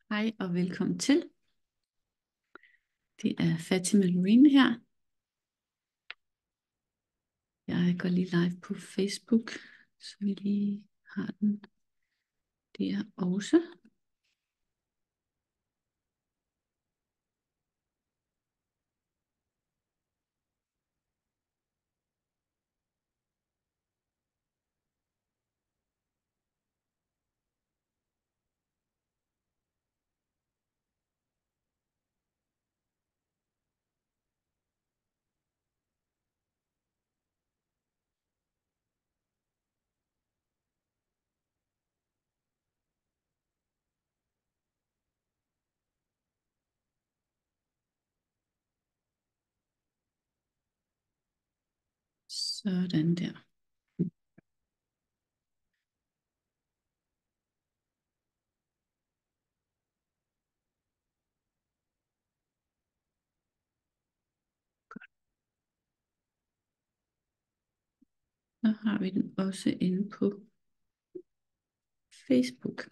Hej og velkommen til. Det er Fatima Loreen her. Jeg går lige live på Facebook, så vi lige har den der også. Sådan der. Så har vi den også inde på Facebook.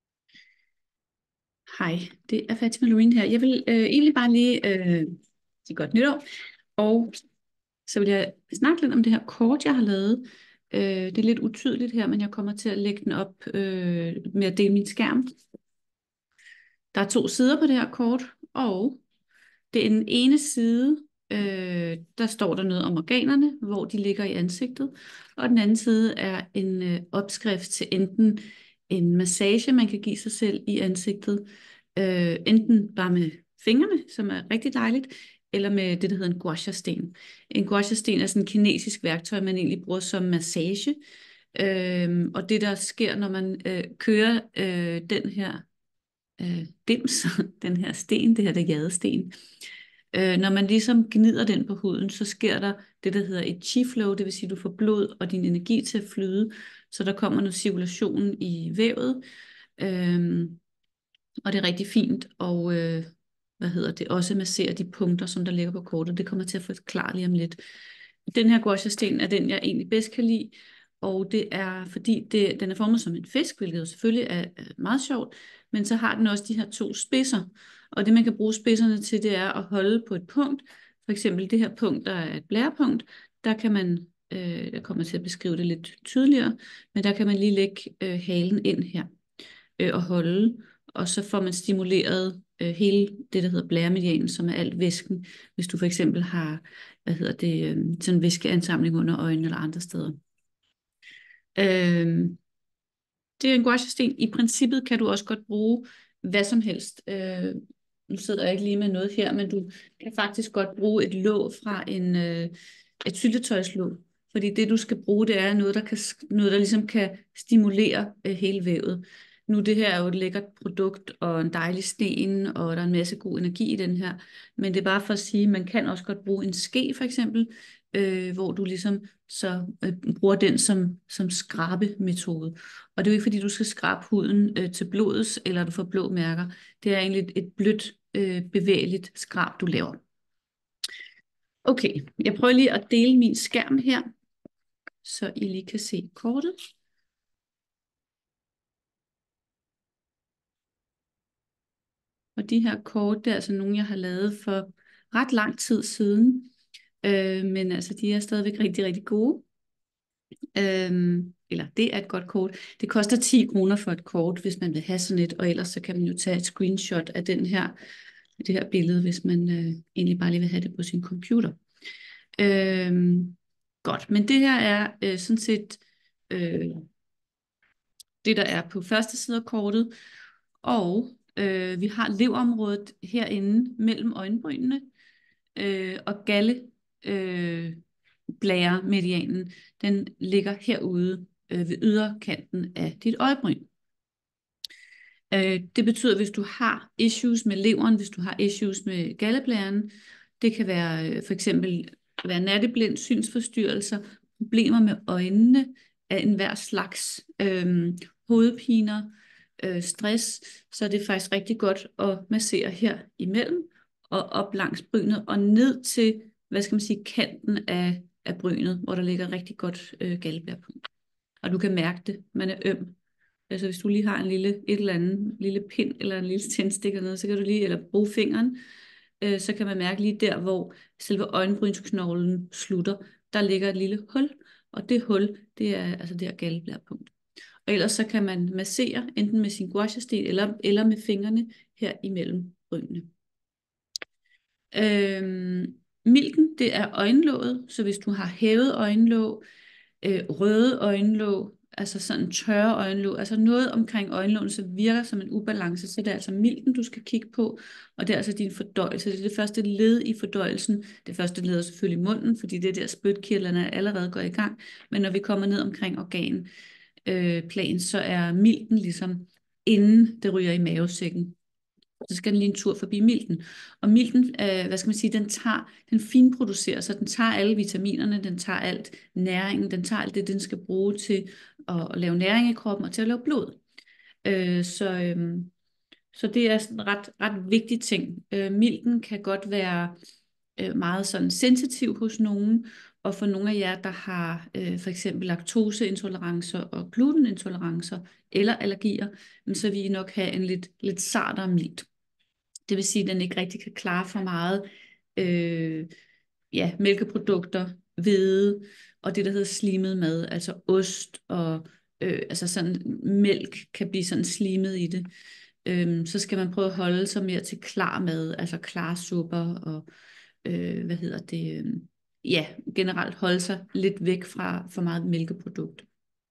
Hej, det er Fatima Loreen her. Jeg vil egentlig bare lige sige godt nytår, og så vil jeg snakke lidt om det her kort, jeg har lavet. Det er lidt utydeligt her, men jeg kommer til at lægge den op med at dele min skærm. Der er 2 sider på det her kort, og det er den ene side, der står der noget om organerne, hvor de ligger i ansigtet, og den anden side er en opskrift til enten en massage, man kan give sig selv i ansigtet, enten bare med fingrene, som er rigtig dejligt, eller med det, der hedder en gua sha-sten. En gua sha-sten er sådan et kinesisk værktøj, man egentlig bruger som massage, og det, der sker, når man kører den her dims, den her sten, det her der jadesten. Når man ligesom gnider den på huden, så sker der det, der hedder et chi flow, det vil sige, at du får blod og din energi til at flyde, så der kommer noget cirkulation i vævet, og det er rigtig fint, og også massere de punkter, som der ligger på kortet. Det kommer jeg til at forklare lige om lidt. Den her gua sha-sten er den, jeg egentlig bedst kan lide, og det er, fordi den er formet som en fisk, hvilket jo selvfølgelig er meget sjovt, men så har den også de her 2 spidser, og det man kan bruge spidserne til, det er at holde på et punkt. For eksempel det her punkt, der er et blærepunkt, der kan man, jeg kommer til at beskrive det lidt tydeligere, men der kan man lige lægge halen ind her og holde, og så får man stimuleret hele det, der hedder blæremedianen, som er alt væsken, hvis du for eksempel har, sådan væskeansamling under øjnene eller andre steder. Det er en gua sha-sten. I princippet kan du også godt bruge hvad som helst. Nu sidder jeg ikke lige med noget her, men du kan faktisk godt bruge et låg fra et syltetøjslåg. Fordi det, du skal bruge, det er noget, der ligesom kan stimulere hele vævet. Nu, det her er jo et lækkert produkt og en dejlig sten, og der er en masse god energi i den her. Men det er bare for at sige, at man kan også godt bruge en ske, for eksempel, hvor du ligesom så bruger den som skrabemetode. Og det er jo ikke, fordi du skal skrabe huden til blods, eller du får blå mærker. Det er egentlig et blødt, bevægeligt skrab, du laver. Okay, jeg prøver lige at dele min skærm her, så I lige kan se kortet. Og de her kort, det er altså nogle, jeg har lavet for ret lang tid siden. Men altså, de er stadigvæk rigtig, rigtig gode. Eller det er et godt kort. Det koster 10 kroner for et kort, hvis man vil have sådan et, og ellers så kan man jo tage et screenshot af det her billede, hvis man egentlig bare lige vil have det på sin computer. Godt, men det her er sådan set det, der er på første side af kortet, og vi har leverområdet herinde mellem øjenbrynene, og galleblære-medianen, den ligger herude ved yderkanten af dit øjebryn. Det betyder, at hvis du har issues med leveren, hvis du har issues med galleblæren, det kan være for eksempel natteblind, synsforstyrrelser, problemer med øjnene af enhver slags, hovedpiner, stress, så er det faktisk rigtig godt at massere her imellem og op langs brynet og ned til, hvad skal man sige, kanten af brynet, hvor der ligger rigtig godt galdeblærepunkt. Og du kan mærke det, man er øm Altså hvis du lige har en lille, et eller andet lille pind, eller en lille tændstik eller noget, så kan du lige, eller bruge fingeren, så kan man mærke lige der, hvor selve øjenbrynsknoglen slutter, der ligger et lille hul, og det hul, det er altså der galdeblærepunkt. Og ellers så kan man massere, enten med sin gouache sten, eller med fingrene her imellem brynene. Milten, det er øjenlåget, så hvis du har hævet øjenlåg, røde øjenlåg, altså sådan tørre øjenlåg, altså noget omkring øjenlågene, så virker som en ubalance, så det er altså milten, du skal kigge på, og det er altså din fordøjelse. Det er det første led i fordøjelsen. Det første led er selvfølgelig munden, fordi det der spytkirtlerne allerede går i gang, men når vi kommer ned omkring organplan, så er milten ligesom inden det ryger i mavesækken. Så skal den lige en tur forbi milten. Og milten, hvad skal man sige, den finproducerer, så den tager alle vitaminerne, den tager alt næringen, den tager alt det, den skal bruge til at lave næring i kroppen og til at lave blod. Så det er sådan en ret vigtig ting. Milten kan godt være meget sådan sensitiv hos nogen, og for nogle af jer, der har for eksempel laktoseintolerancer og glutenintolerancer eller allergier, så vil I nok have en lidt sartere milt. Det vil sige, at den ikke rigtig kan klare for meget mælkeprodukter, hvede og det, der hedder slimet mad, altså ost og altså sådan mælk kan blive sådan slimet i det. Så skal man prøve at holde sig mere til klar mad, altså klare supper og generelt holde sig lidt væk fra for meget mælkeprodukt.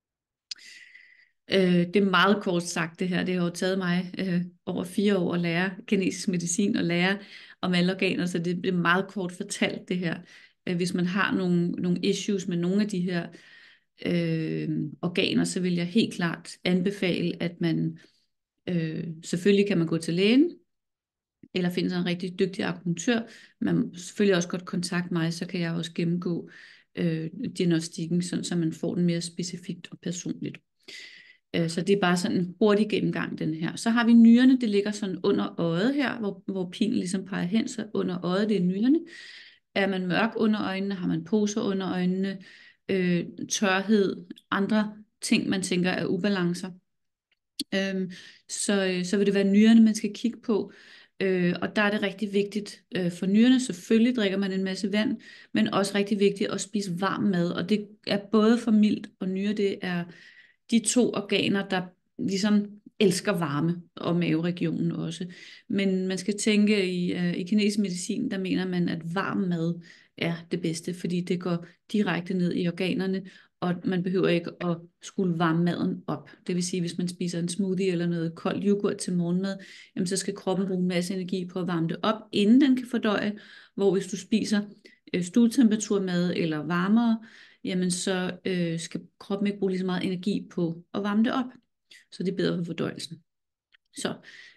Det er meget kort sagt det her. Det har jo taget mig over 4 år at lære kinesisk medicin og lære om alle organer, så det er meget kort fortalt det her. Hvis man har nogle issues med nogle af de her organer, så vil jeg helt klart anbefale, at man selvfølgelig kan man gå til lægen, eller finde sig en rigtig dygtig akupunktør. Man må selvfølgelig også godt kontakte mig, så kan jeg også gennemgå diagnostikken, så man får den mere specifikt og personligt. Så det er bare sådan en hurtig gennemgang, den her. Så har vi nyrerne, det ligger sådan under øjet her, hvor pilen ligesom peger hen, så under øjet, det er nyrerne. Er man mørk under øjnene, har man poser under øjnene, tørhed, andre ting, man tænker er ubalancer. Så vil det være nyrerne, man skal kigge på. Og der er det rigtig vigtigt for nyrerne. Selvfølgelig drikker man en masse vand, men også rigtig vigtigt at spise varm mad. Og det er både for milt og nyre, det er de 2 organer, der ligesom elsker varme, og maveregionen også. Men man skal tænke i kinesisk medicin, der mener man, at varm mad er det bedste, fordi det går direkte ned i organerne, og man behøver ikke at skulle varme maden op. Det vil sige, hvis man spiser en smoothie eller noget kold yoghurt til morgenmad, jamen så skal kroppen bruge en masse energi på at varme det op, inden den kan fordøje, hvor hvis du spiser stuetemperaturmad eller varmere, jamen så skal kroppen ikke bruge lige så meget energi på at varme det op. Så det er bedre for fordøjelsen. Så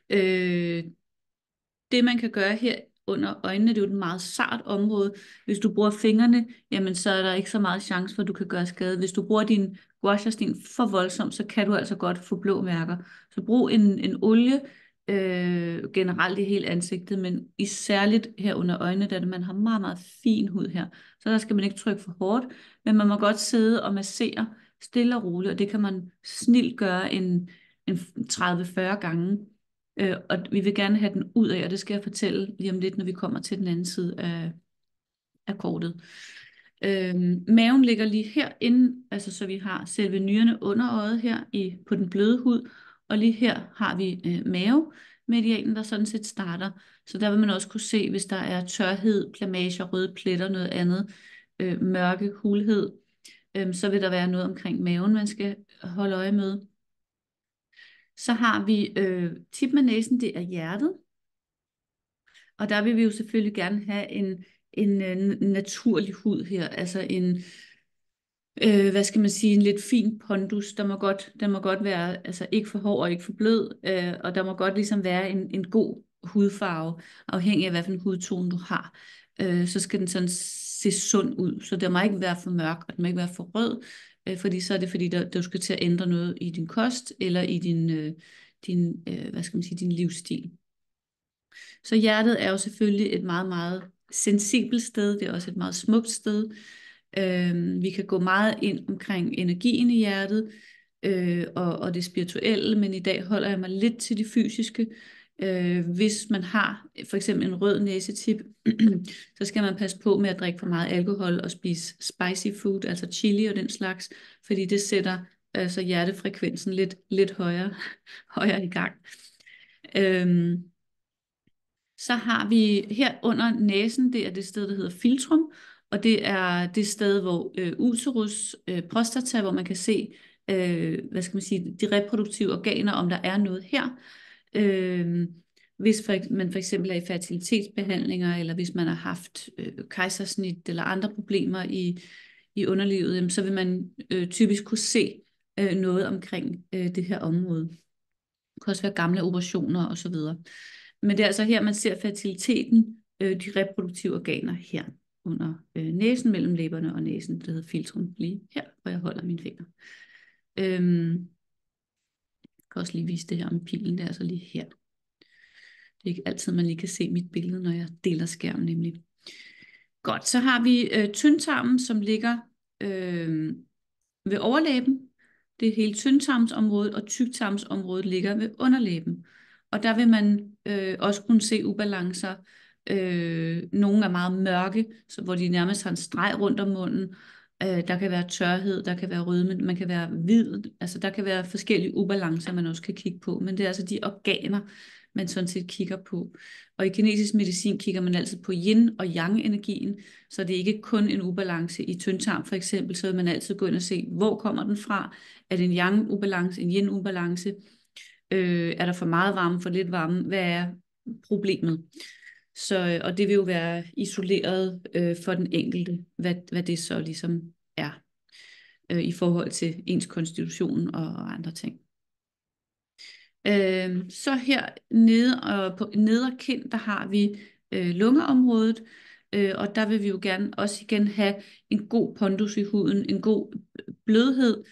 det man kan gøre her under øjnene, det er jo et meget sart område. Hvis du bruger fingrene, jamen så er der ikke så meget chance for, at du kan gøre skade. Hvis du bruger din gouache-sten for voldsomt, så kan du altså godt få blå mærker. Så brug en olie generelt i hele ansigtet, men særligt her under øjnene, da man har meget, meget fin hud her. Så der skal man ikke trykke for hårdt, men man må godt sidde og massere stille og roligt, og det kan man snilt gøre en 30-40 gange. Og vi vil gerne have den ud af, og det skal jeg fortælle lige om lidt, når vi kommer til den anden side af kortet. Maven ligger lige herinde, altså så vi har selve nyrerne under øjet her på den bløde hud, og lige her har vi mavemedianen, der sådan set starter. Så der vil man også kunne se, hvis der er tørhed, plamager, røde pletter, noget andet, mørke, hulhed, så vil der være noget omkring maven, man skal holde øje med. Så har vi tippen af næsen, det er hjertet. Og der vil vi jo selvfølgelig gerne have en naturlig hud her, altså hvad skal man sige, en lidt fin pondus. Den må godt være altså ikke for hård og ikke for blød, og der må godt ligesom være en god hudfarve, afhængig af hvad for en hudtone du har. Så skal den sådan se sund ud, så der må ikke være for mørk, og den må ikke være for rød, fordi så er det fordi, du skal til at ændre noget i din kost, eller i din hvad skal man sige, din livsstil. Så hjertet er jo selvfølgelig et meget, meget sensibelt sted, det er også et meget smukt sted. Vi kan gå meget ind omkring energien i hjertet, og det spirituelle, men i dag holder jeg mig lidt til det fysiske. Hvis man har for eksempel en rød næsetip, så skal man passe på med at drikke for meget alkohol og spise spicy food, altså chili og den slags, fordi det sætter altså hjertefrekvensen lidt højere, højere i gang. Øhm, Så har vi her under næsen, det er det sted, der hedder filtrum, og det er det sted, hvor uterus, prostata, hvor man kan se, hvad skal man sige, de reproduktive organer, om der er noget her. Hvis man for eksempel er i fertilitetsbehandlinger, eller hvis man har haft kejsersnit eller andre problemer i underlivet, jamen, så vil man typisk kunne se noget omkring det her område. Det kan også være gamle operationer osv. Men det er altså her, man ser fertiliteten, de reproduktive organer her under næsen, mellem læberne og næsen. Det hedder filtrum lige her, hvor jeg holder mine fingre. Jeg kan også lige vise det her med pilen, det er altså lige her. Det er ikke altid, man lige kan se mit billede, når jeg deler skærmen nemlig. Godt, så har vi tyndtarmen, som ligger ved overlæben. Det er hele tyndtarmsområdet, og tyktarmsområdet ligger ved underlæben. Og der vil man også kunne se ubalancer. Nogle er meget mørke, så hvor de nærmest har en streg rundt om munden. Der kan være tørhed, der kan være rødme, man kan være hvid. Altså der kan være forskellige ubalancer, man også kan kigge på. Men det er altså de organer, man sådan set kigger på. Og i kinesisk medicin kigger man altid på yin og yang energien, så det er ikke kun en ubalance i tyndtarm for eksempel, så vil man altid gå ind og se, hvor kommer den fra? Er det en yang ubalance, en yin ubalance? Er der for meget varme, for lidt varme? Hvad er problemet? Så, og det vil jo være isoleret for den enkelte, hvad det så ligesom er i forhold til ens konstitution og andre ting. Så her nede og på nedre kind, der har vi lungeområdet, og der vil vi jo gerne også igen have en god pondus i huden, en god blødhed,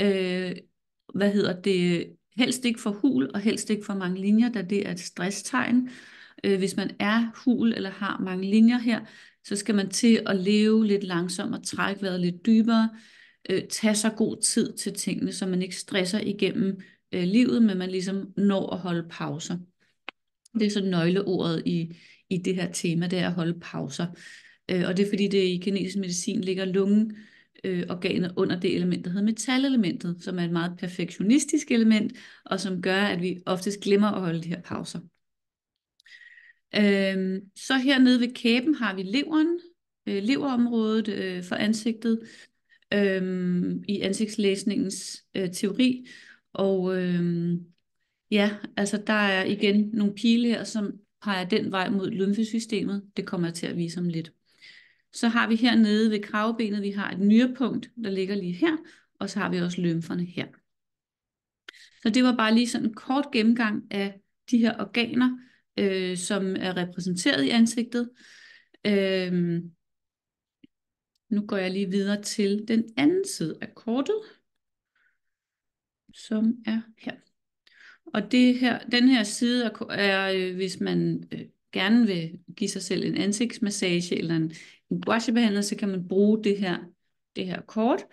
helst ikke for hul og helst ikke for mange linjer, da det er et stresstegn. Hvis man er hul eller har mange linjer her, så skal man til at leve lidt langsomt og trække vejret lidt dybere, tage sig god tid til tingene, så man ikke stresser igennem livet, men man ligesom når at holde pauser. Det er så nøgleordet i det her tema, det er at holde pauser. Og det er fordi, det i kinesisk medicin ligger lungeorganet under det element, der hedder metalelementet, som er et meget perfektionistisk element, og som gør, at vi oftest glemmer at holde de her pauser. Så hernede ved kæben har vi leveren, leverområdet for ansigtet, i ansigtslæsningens teori. Og ja, altså der er igen nogle pile her, som peger den vej mod lymfesystemet. Det kommer jeg til at vise om lidt. Så har vi hernede ved kravebenet, vi har et nyrepunkt, der ligger lige her, og så har vi også lymferne her. Så det var bare lige sådan en kort gennemgang af de her organer, som er repræsenteret i ansigtet. Nu går jeg lige videre til den anden side af kortet, som er her. Og den her side er hvis man gerne vil give sig selv en ansigtsmassage eller en gouachebehandling, så kan man bruge det her kort.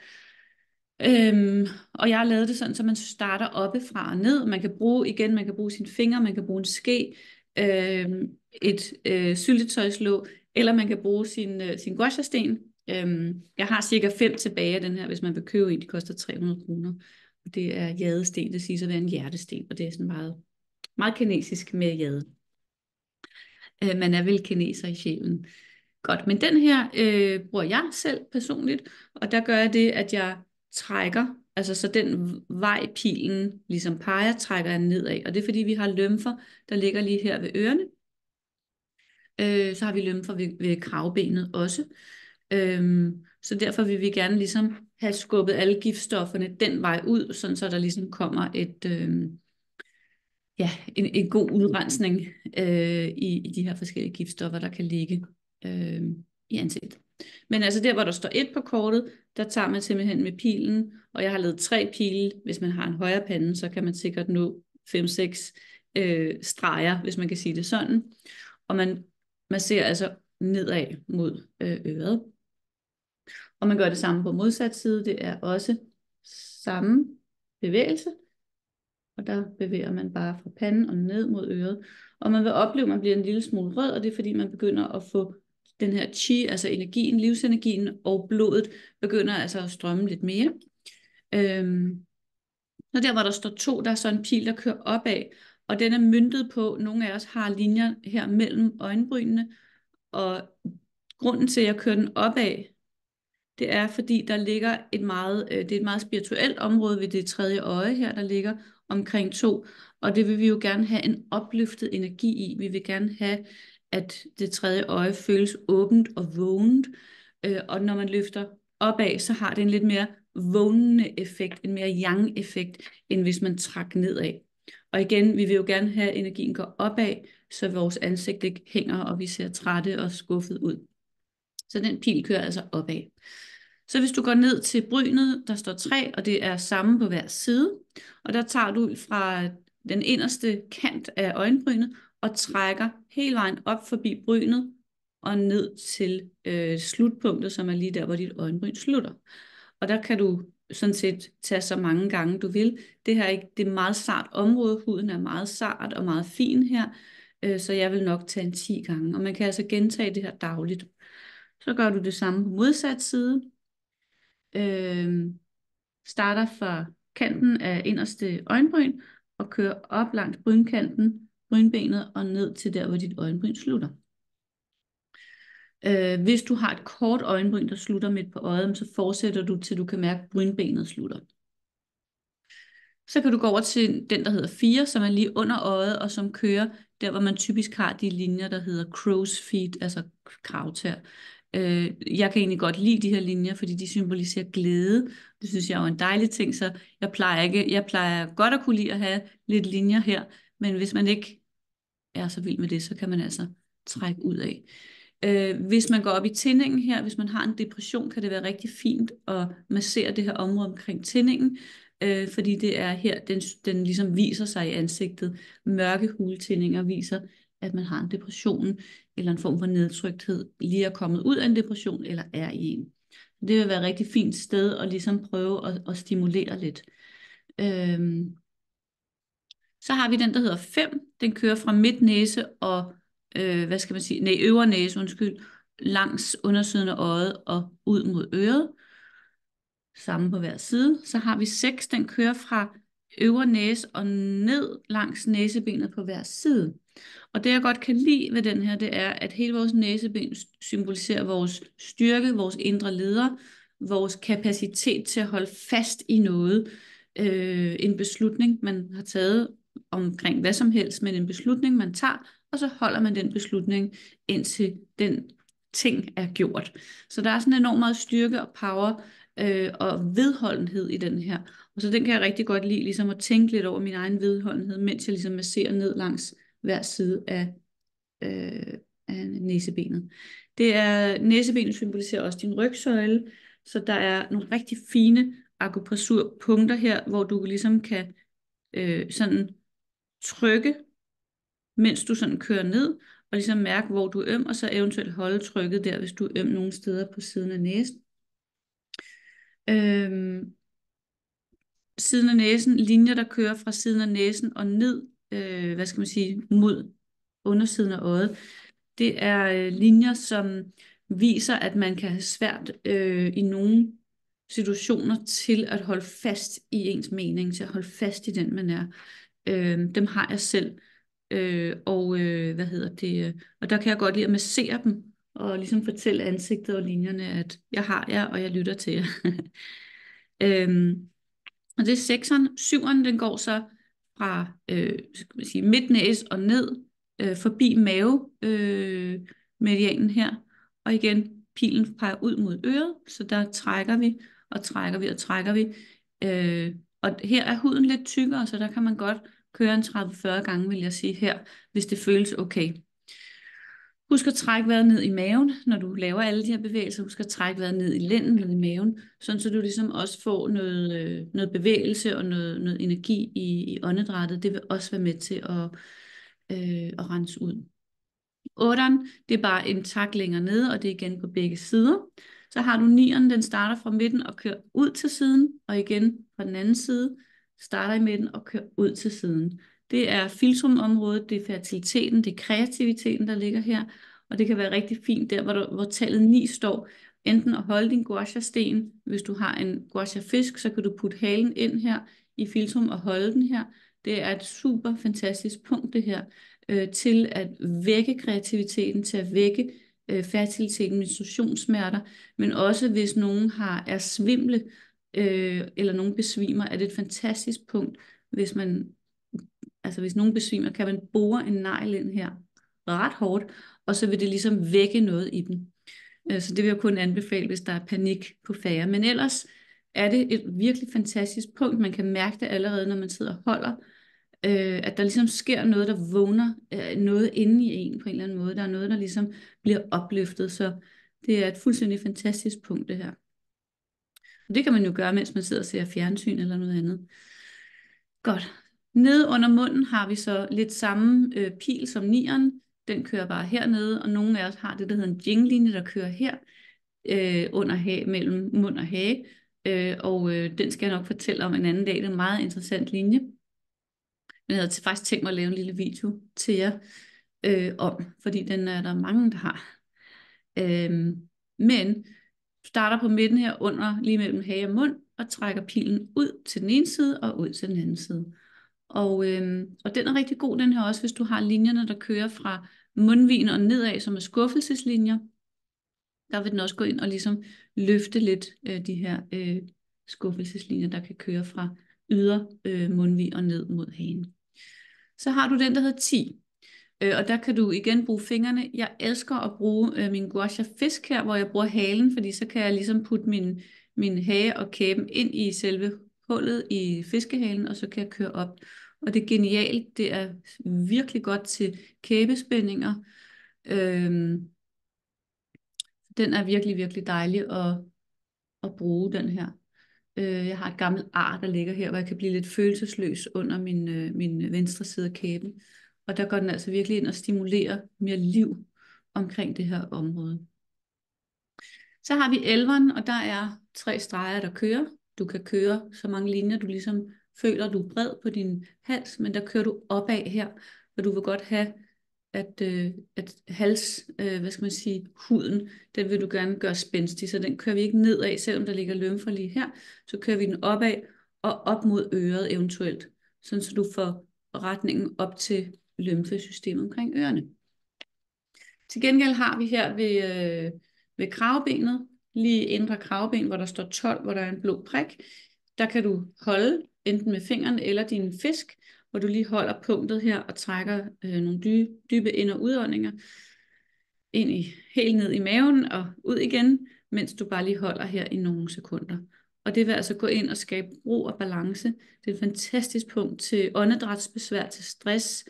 Og jeg har lavet det sådan, så man starter oppefra og ned. Man kan bruge sine fingre, man kan bruge en ske, et syltetøjslåg, eller man kan bruge sin gouachesten. Jeg har cirka 5 tilbage af den her, hvis man vil købe en. De koster 300 kroner. Det er jadesten, det siges at være en hjertesten, og det er sådan meget, meget kinesisk med jade. Man er vel kineser i sjælen. Godt, men den her bruger jeg selv personligt, og der gør jeg det, at jeg trækker, altså så den vej pilen ligesom peger, trækker jeg nedad, og det er fordi vi har lymfer, der ligger lige her ved ørerne. Så har vi lymfer ved kravbenet også. Så derfor vil vi gerne ligesom have skubbet alle giftstofferne den vej ud, sådan så der ligesom kommer en god udrensning i de her forskellige giftstoffer, der kan ligge i ansigtet. Men altså der, hvor der står 1 på kortet, der tager man simpelthen med pilen, og jeg har lavet 3 pile. Hvis man har en højre pande, så kan man sikkert nå 5-6 streger, hvis man kan sige det sådan. Og man ser altså nedad mod øret. Og man gør det samme på modsat side. Det er også samme bevægelse. Og der bevæger man bare fra panden og ned mod øret. Og man vil opleve, at man bliver en lille smule rød, og det er fordi, man begynder at få den her chi, altså energien, livsenergien, og blodet begynder altså at strømme lidt mere. Så der, hvor der står 2, der er så en pil, der kører opad, og den er møntet på, nogle af os har linjer her mellem øjenbrynene, og grunden til, at jeg kører den opad, det er, fordi der ligger det er et meget spirituelt område ved det tredje øje her, der ligger omkring 2, og det vil vi jo gerne have en opløftet energi i. Vi vil gerne have, at det tredje øje føles åbent og vågent, og når man løfter opad, så har det en lidt mere vågnende effekt, en mere yang-effekt, end hvis man trækker nedad. Og igen, vi vil jo gerne have, at energien går opad, så vores ansigt ikke hænger, og vi ser trætte og skuffet ud. Så den pil kører altså opad. Så hvis du går ned til brynet, der står 3, og det er samme på hver side, og der tager du fra den inderste kant af øjenbrynet, og trækker hele vejen op forbi brynet, og ned til slutpunktet, som er lige der, hvor dit øjenbryn slutter. Og der kan du sådan set tage så mange gange, du vil. Det er et meget sart område. Huden er meget sart og meget fin her, så jeg vil nok tage en 10 gange. Og man kan altså gentage det her dagligt. Så gør du det samme på modsat side. Starter fra kanten af inderste øjenbryn, og kører op langs brynkanten, brynbenet, og ned til der, hvor dit øjenbryn slutter. Hvis du har et kort øjenbryn, der slutter midt på øjet, så fortsætter du, til du kan mærke, at brynbenet slutter. Så kan du gå over til den, der hedder 4, som er lige under øjet, og som kører der, hvor man typisk har de linjer, der hedder crow's feet, altså kravtær. Jeg kan egentlig godt lide de her linjer, fordi de symboliserer glæde. Det synes jeg er jo en dejlig ting, så jeg plejer godt at kunne lide at have lidt linjer her, men hvis man ikke er så vild med det, så kan man altså trække ud af. Hvis man går op i tindingen her, hvis man har en depression, kan det være rigtig fint at massere det her område omkring tindingen, fordi det er her, den ligesom viser sig i ansigtet. Mørke hultindinger viser, at man har en depression, eller en form for nedtrykthed, lige er kommet ud af en depression, eller er i en. Det vil være et rigtig fint sted at ligesom prøve at stimulere lidt. Så har vi den, der hedder 5. Den kører fra midtnæse og øvre næse, langs undersiden af øjet og ud mod øret. Samme på hver side. Så har vi 6, den kører fra øvre næse og ned langs næsebenet på hver side. Og det jeg godt kan lide ved den her, det er, at hele vores næseben symboliserer vores styrke, vores indre leder, vores kapacitet til at holde fast i noget. En beslutning, man har taget omkring hvad som helst, men en beslutning, man tager, og så holder man den beslutning, indtil den ting er gjort. Så der er sådan enormt meget styrke og power og vedholdenhed i den her. Og så den kan jeg rigtig godt lide, ligesom at tænke lidt over min egen vedholdenhed, mens jeg ligesom masserer ned langs hver side af næsebenet. Næsebenet symboliserer også din rygsøjle, så der er nogle rigtig fine akupressurpunkter her, hvor du ligesom kan sådan trykke, mens du sådan kører ned, og ligesom mærke, hvor du er øm, og så eventuelt holde trykket der, hvis du er øm nogle steder på siden af næsen. Siden af næsen, linjer, der kører fra siden af næsen og ned, mod undersiden af øjet. Det er linjer, som viser, at man kan have svært i nogle situationer til at holde fast i ens mening, til at holde fast i den, man er. Dem har jeg selv. Og der kan jeg godt lide at massere dem, og ligesom fortælle ansigtet og linjerne, at jeg har jer, og jeg lytter til jer. Og det er 6'eren. 7'eren, den går så fra midtnæs og ned, forbi mave medianen her, og igen, pilen peger ud mod øret, så der trækker vi, og trækker vi, og trækker vi. Og her er huden lidt tykkere, så der kan man godt køre en 30-40 gange, vil jeg sige her, hvis det føles okay. Husk at trække vejret ned i maven, når du laver alle de her bevægelser. Husk at trække vejret ned i lænden, ned i maven, sådan så du ligesom også får noget bevægelse og noget energi i åndedrættet. Det vil også være med til at rense ud. 8'eren, det er bare en tak længere nede, og det er igen på begge sider. Så har du 9'eren, den starter fra midten og kører ud til siden, og igen fra den anden side. starter i midten og kører ud til siden. Det er filtrumområdet, det er fertiliteten, det er kreativiteten, der ligger her, og det kan være rigtig fint der, hvor tallet 9 står, enten at holde din guasha-sten. Hvis du har en guasha-fisk, så kan du putte halen ind her i filtrum og holde den her. Det er et super fantastisk punkt, det her, til at vække kreativiteten, til at vække fertiliteten, menstruationssmerter, men også hvis nogen er svimle, eller nogen besvimer, er det et fantastisk punkt. Hvis nogen besvimer, kan man bore en negl ind her ret hårdt, og så vil det ligesom vække noget i dem. Så det vil jeg kun anbefale, hvis der er panik på færre. Men ellers er det et virkelig fantastisk punkt. Man kan mærke det allerede, når man sidder og holder, at der ligesom sker noget, der vågner noget inde i en på en eller anden måde. Der er noget, der ligesom bliver opløftet. Så det er et fuldstændig fantastisk punkt, det her. Og det kan man jo gøre, mens man sidder og ser fjernsyn eller noget andet. Godt. Nede under munden har vi så lidt samme pil som 9'eren. Den kører bare hernede, og nogle af os har det, der hedder en jing-linje, der kører her under mellem mund og hage. Den skal jeg nok fortælle om en anden dag. Det er en meget interessant linje. Men jeg havde faktisk tænkt mig at lave en lille video til jer om, fordi den er der mange, der har. Men starter på midten her under, lige mellem hage og mund, og trækker pilen ud til den ene side og ud til den anden side. Og den er rigtig god, den her også, hvis du har linjerne, der kører fra mundvigen og nedad, som er skuffelseslinjer. Der vil den også gå ind og ligesom løfte lidt de her skuffelseslinjer, der kan køre fra yder mundvig og ned mod hagen. Så har du den, der hedder 10. Og der kan du igen bruge fingrene. Jeg elsker at bruge min guasha fisk her, hvor jeg bruger halen, fordi så kan jeg ligesom putte min hage og kæben ind i selve hullet i fiskehalen, og så kan jeg køre op. Og det er genialt. Det er virkelig godt til kæbespændinger. Den er virkelig, virkelig dejlig at bruge, den her. Jeg har et gammelt ar, der ligger her, hvor jeg kan blive lidt følelsesløs under min venstre side af kæben. Og der går den altså virkelig ind og stimulerer mere liv omkring det her område. Så har vi 11'eren, og der er 3 streger, der kører. Du kan køre så mange linjer, du ligesom føler, du er bred på din hals, men der kører du opad her, og du vil godt have, at huden, den vil du gerne gøre spændstig, så den kører vi ikke nedad, selvom der ligger lymfer lige her, så kører vi den opad og op mod øret eventuelt, sådan så du får retningen op til lymfesystemet omkring ørerne. Til gengæld har vi her ved kravebenet, lige indre kraveben, hvor der står 12, hvor der er en blå prik, der kan du holde enten med fingeren eller din fisk, hvor du lige holder punktet her og trækker nogle dybe ind- og udåndinger helt ned i maven og ud igen, mens du bare lige holder her i nogle sekunder. Og det vil altså gå ind og skabe ro og balance. Det er et fantastisk punkt til åndedrætsbesvær, til stress.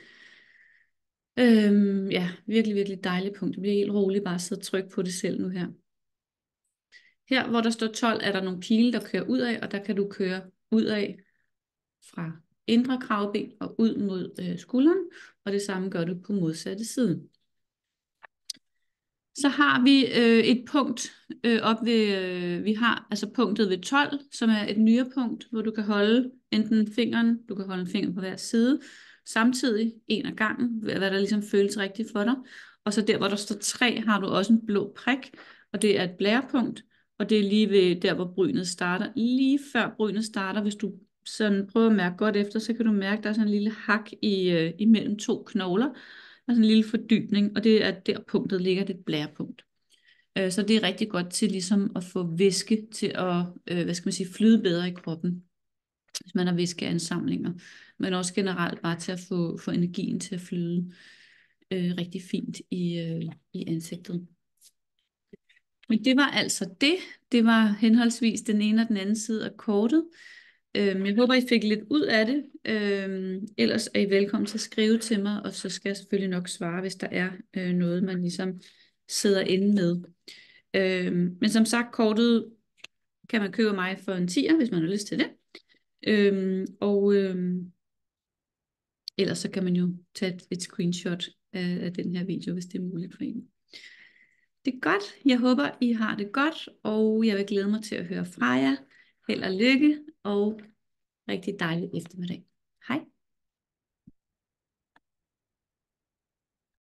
Virkelig, virkelig dejligt punkt. Det bliver helt roligt bare at sidde og trykke på det selv nu her. Her, hvor der står 12, er der nogle pile, der kører ud af, og der kan du køre ud af fra indre kravben og ud mod skulderen, og det samme gør du på modsatte side. Så har vi et punkt vi har altså punktet ved 12, som er et nyrepunkt, hvor du kan holde enten fingeren, du kan holde en finger på hver side, samtidig en af gangen, hvad der ligesom føles rigtigt for dig. Og så der, hvor der står 3, har du også en blå prik, og det er et blærepunkt, og det er lige ved der, hvor brynet starter. Lige før brynet starter, hvis du sådan prøver at mærke godt efter, så kan du mærke, at der er sådan en lille hak imellem 2 knogler, og sådan en lille fordybning, og det er der punktet ligger, det er et blærepunkt. Så det er rigtig godt til ligesom at få væske til at, flyde bedre i kroppen, hvis man har væskeansamlinger, men også generelt bare til at få energien til at flyde rigtig fint i ansigtet. Men det var altså det. Det var henholdsvis den ene og den anden side af kortet. Jeg håber, I fik lidt ud af det. Ellers er I velkommen til at skrive til mig, og så skal jeg selvfølgelig nok svare, hvis der er noget, man ligesom sidder inde med. Men som sagt, kortet kan man købe mig for en 10'er, hvis man har lyst til det. Ellers så kan man jo tage et screenshot af den her video, hvis det er muligt for en. Det er godt. Jeg håber, I har det godt, og jeg vil glæde mig til at høre fra jer. Held og lykke, og rigtig dejlig eftermiddag.